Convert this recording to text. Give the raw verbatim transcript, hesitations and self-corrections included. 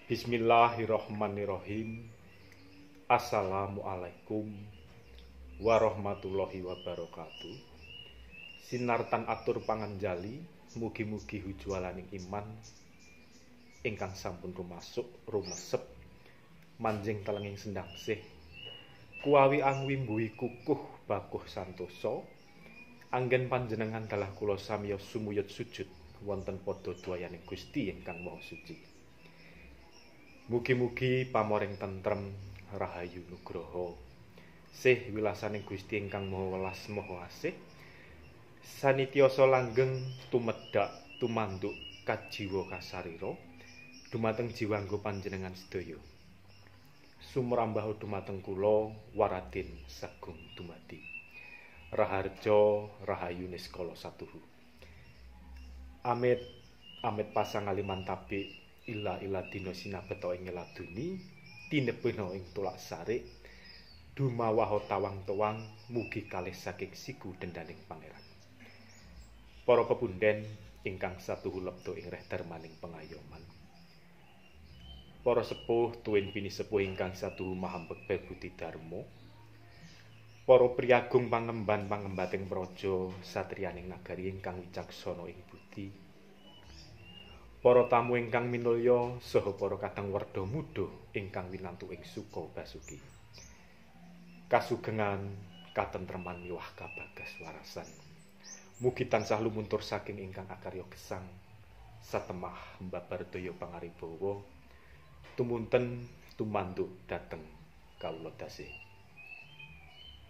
Bismillahirrahmanirrahim. Assalamualaikum warahmatullahi wabarakatuh. Sinartan atur panganjali, mugi-mugi hujualaning iman ingkang sampun rumasuk rumesep manjing telenging sendangsih kuawi angwimbuhi kukuh bakuh santosa anggen panjenengan dalah kula samiya sumuyut sujud wonten padha dwayaning Gusti ingkang Maha Suci. Mugi-mugi pamoring tentrem rahayu nugraha sih wilasaning Gusti ingkang Maha Welas Maha Asih sanitiasa langgeng tumedhak tumanduk kajiwa kasarira dumateng jiwangga panjenengan sedaya. Sumrambah dumateng kula Waradin Sagung dumadi. Raharja rahayu niskala satuhu. Amit amit pasang aliman tapik ila ila dina sinabeta ing laduni tinebena ing tulak sarik dumawaha tawang-tawang mugi kalih saking siku dendaning pangeran. Para pepunden ingkang satuhu lebda ing reh darmaning pengayoman. Para sepuh tuwin bini sepuh ingkang satuhu mahambek budi dharma. Para priyagung pangemban pangembating praja satriyaning nagari ingkang wicaksana ing budi. Para tamu ingkang minulya saha para kadang werda muda ingkang winantu ing suka basuki. Kasugengan katentreman miwah kabagas warasan. Mugi tansah lumuntur saking ingkang akarya gesang satemah mbabar daya pangaribawa tumunten tumanduk dhateng kawula tasih.